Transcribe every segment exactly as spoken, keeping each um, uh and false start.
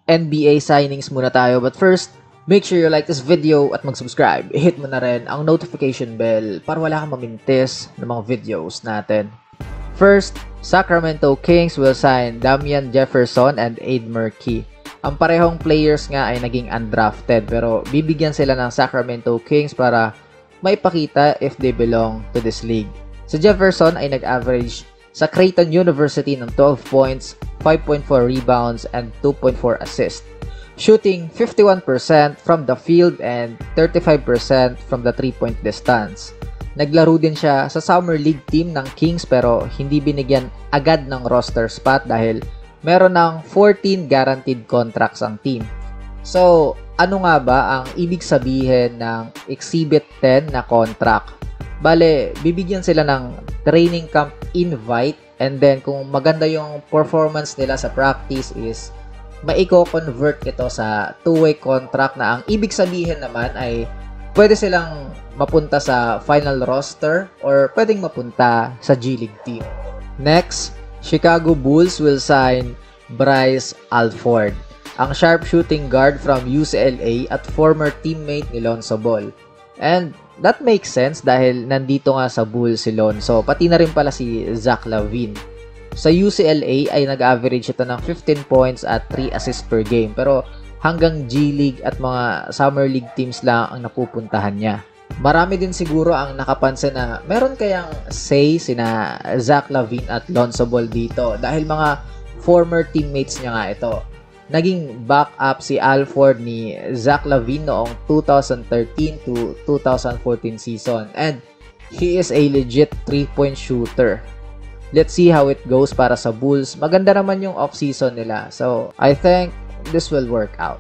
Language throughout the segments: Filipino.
N B A signings muna tayo. But first, make sure you like this video at mag-subscribe. Hit mo na rin ang notification bell para wala kang mamintis ng mga videos natin. First, Sacramento Kings will sign Damian Jefferson and Aid Murkey. Ang parehong players nga ay naging undrafted pero bibigyan sila ng Sacramento Kings para maipakita if they belong to this league. Si Jefferson ay nag-average sa Creighton University ng twelve points, five point four rebounds, and two point four assists. Shooting fifty-one percent from the field and thirty-five percent from the three-point distance. Naglaro din siya sa Summer League team ng Kings pero hindi binigyan agad ng roster spot dahil meron ng fourteen guaranteed contracts ang team. So, ano nga ba ang ibig sabihin ng Exhibit ten na contract? Bale, bibigyan sila ng training camp invite and then kung maganda yung performance nila sa practice is maiko-convert ito sa two-way contract na ang ibig sabihin naman ay pwede silang mapunta sa final roster or pwedeng mapunta sa G League team. Next, Chicago Bulls will sign Bryce Alford, ang sharpshooting guard from U C L A at former teammate ni Lonzo Ball. And that makes sense dahil nandito nga sa Bulls si Lonzo, pati na rin pala si Zach LaVine. Sa U C L A ay nag-average ito ng fifteen points at three assists per game pero hanggang G League at mga Summer League teams lang ang napupuntahan niya. Marami din siguro ang nakapansin na meron kayang say sina Zach LaVine at Lonzo Ball dito dahil mga former teammates niya nga ito. Naging backup si Alford ni Zach LaVine noong two thousand thirteen to two thousand fourteen season and he is a legit three-point shooter. Let's see how it goes para sa Bulls. Maganda naman yung off-season nila. So, I think this will work out.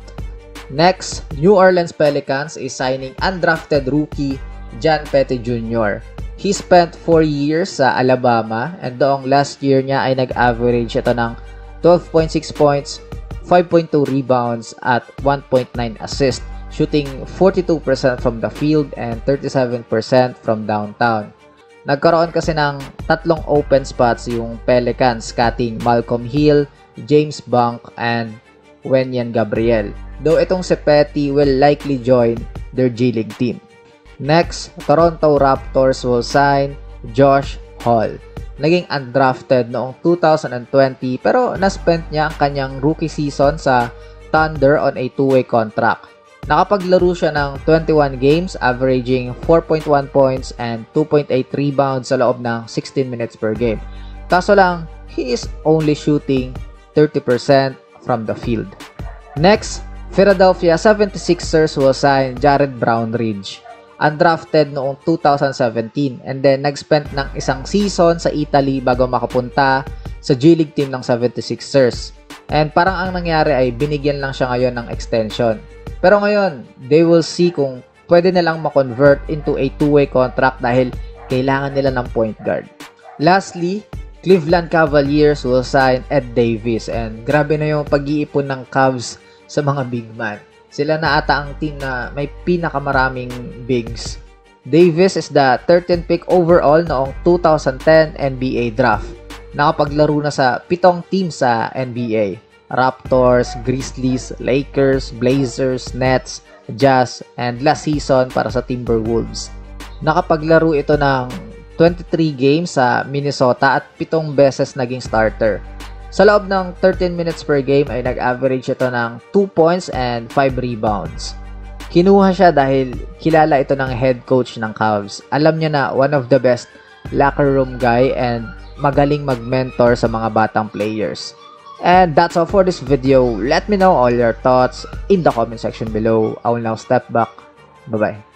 Next, New Orleans Pelicans is signing undrafted rookie John Petty Junior He spent four years sa Alabama and doong last year niya ay nag-average ito ng twelve point six points, five point two rebounds at one point nine assists, shooting forty-two percent from the field and thirty-seven percent from downtown. Nagkaroon kasi ng tatlong open spots yung Pelicans, cutting Malcolm Hill, James Bunk, and Wenyen Gabriel. Though itong si Petty will likely join their G League team. Next, Toronto Raptors will sign Josh Hall. Naging undrafted noong two thousand twenty pero na-spent niya ang kanyang rookie season sa Thunder on a two-way contract. Nakapaglaro siya ng twenty-one games, averaging four point one points and two point eight rebounds sa loob ng sixteen minutes per game. Kaso lang, he is only shooting thirty percent from the field. Next, Philadelphia seventy-sixers will sign Jared Brownridge. Undrafted noong two thousand seventeen and then nag-spend ng isang season sa Italy bago makapunta sa G League team ng seventy-sixers. And parang ang nangyari ay binigyan lang siya ngayon ng extension. Pero ngayon, they will see kung pwede nilang ma-convert into a two-way contract dahil kailangan nila ng point guard. Lastly, Cleveland Cavaliers will sign Ed Davis and grabe na yung pag-iipon ng Cavs sa mga big man. Sila na ata ang team na may pinakamaraming bigs. Davis is the thirteenth pick overall noong two thousand ten N B A draft. Nakapaglaro na sa pitong team sa N B A. Raptors, Grizzlies, Lakers, Blazers, Nets, Jazz, and last season para sa Timberwolves. Nakapaglaro ito ng twenty-three games sa Minnesota at pitong beses naging starter. Sa loob ng thirteen minutes per game ay nag-average ito ng two points and five rebounds. Kinuha siya dahil kilala ito ng head coach ng Cavs. Alam niya na one of the best locker room guy and magaling mag-mentor sa mga batang players. And that's all for this video. Let me know all your thoughts in the comment section below. I will now step back. Bye-bye.